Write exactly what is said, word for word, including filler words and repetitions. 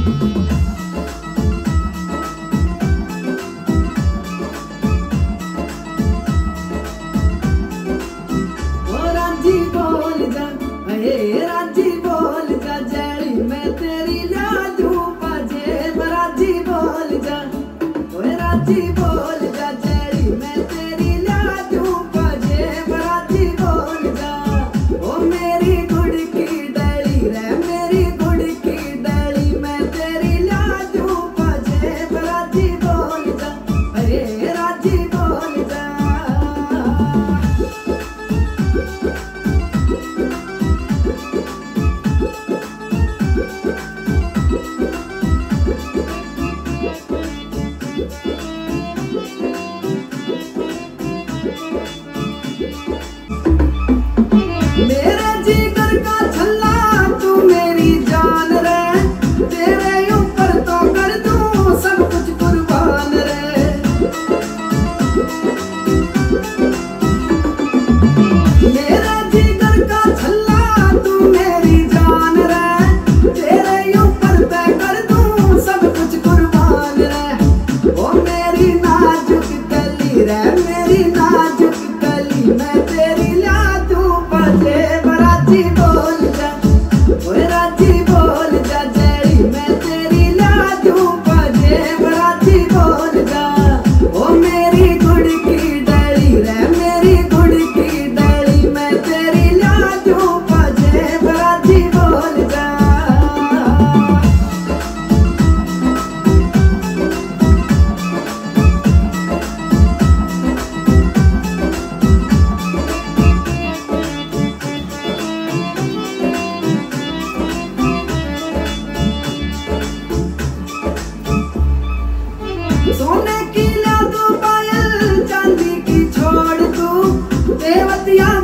राजी बोल जा जड़ी मैं तेरी ला दूं पाजे राजी बोल जा ओए राजी बोल जा जड़ी मैं तेरी ला दूं पाजे राजी बोल जा ओ मेरी गुड़ की डली रे मेरी गुड़ की डली मैं तेरी ला दूं पाजे राजी बोल जा अरे राजी बोल जा। मेरे जिगर का छल्ला तू मेरी जान रे तेरे ऊपर तो कर दूं सब कुछ कुर्बान रे। मेरे जिगर का छल्ला तू मेरी जान रे तेरे ऊपर तो कर दूं सब कुछ कुर्बान रे। ओ मेरी नाजुक कली रे मेरी नाजुक कली मैं तेरी ला दूं पाजे राजी बोल जा ओए राजी बोल जा जड़ी मैं तेरी ला दूं पाजे राजी बोल जा। ओ मेरी गुड़ की डली रे मेरी गुड़ की डली मैं तेरी ला दूं पाजे राजी बोल जा। सोने की ला दूं पायल चांदी की छोड़ दूं देवतिया